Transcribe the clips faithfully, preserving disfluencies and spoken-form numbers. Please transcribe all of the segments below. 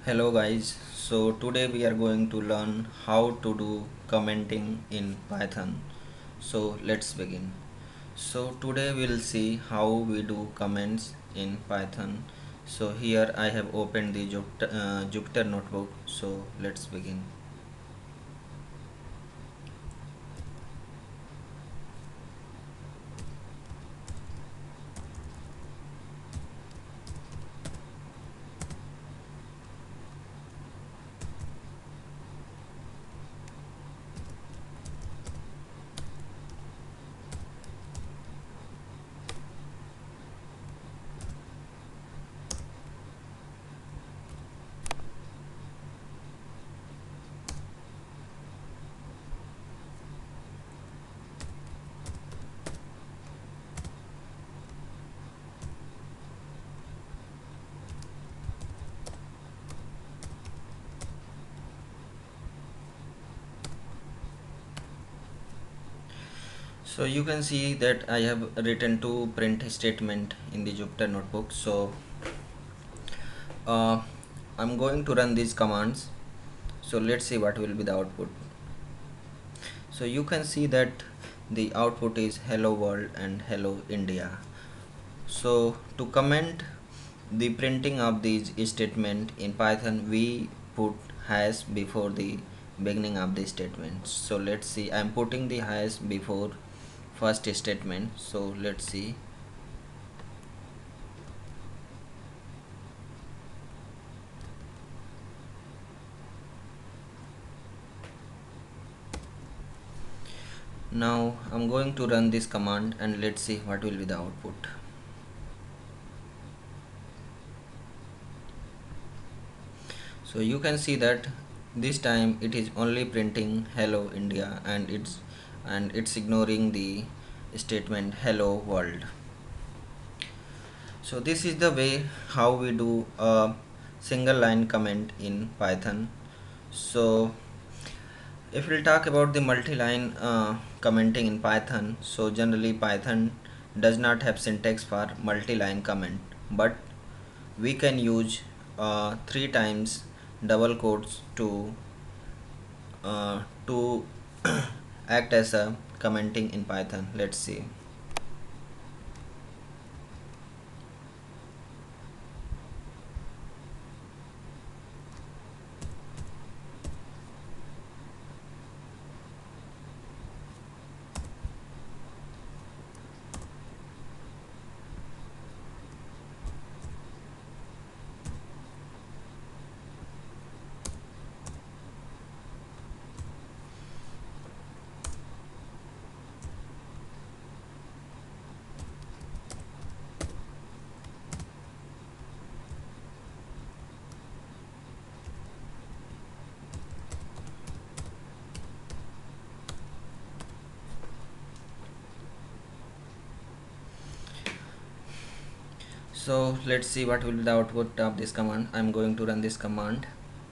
Hello guys, so today we are going to learn how to do commenting in Python. So let's begin. So today we'll see how we do comments in Python. So here I have opened the Jupyter, uh, Jupyter notebook. So let's begin. So you can see that I have written two print statement in the Jupyter notebook. So uh, I'm going to run these commands. So let's see what will be the output. So you can see that the output is hello world and hello India. So to comment the printing of these statement in Python, we put hash before the beginning of the statement. So let's see, I'm putting the hash before first statement. So let's see. Now I'm going to run this command and let's see what will be the output. So you can see that this time it is only printing hello India, and it's and it's ignoring the statement hello world. So this is the way how we do a single line comment in Python. So if we'll talk about the multi-line uh, commenting in Python, so generally Python does not have syntax for multi-line comment, but we can use uh, three times double quotes to uh, to act as a commenting in Python. Let's see. So let's see what will be the output of this command. I'm going to run this command.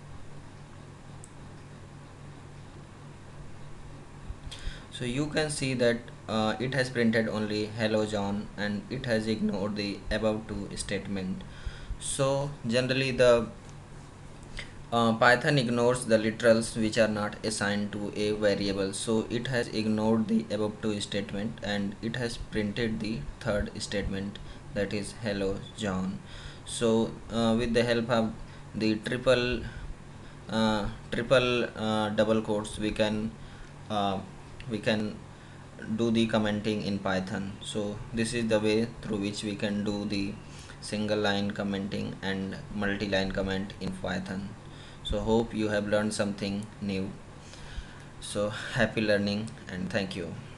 So you can see that uh, it has printed only hello John, and it has ignored the above two statement. So generally the uh, Python ignores the literals which are not assigned to a variable. So it has ignored the above two statement and it has printed the third statement, that is hello John. So uh, with the help of the triple uh, triple uh, double quotes, we can uh, we can do the commenting in Python. So this is the way through which we can do the single line commenting and multi-line comment in Python. So hope you have learned something new. So happy learning and thank you.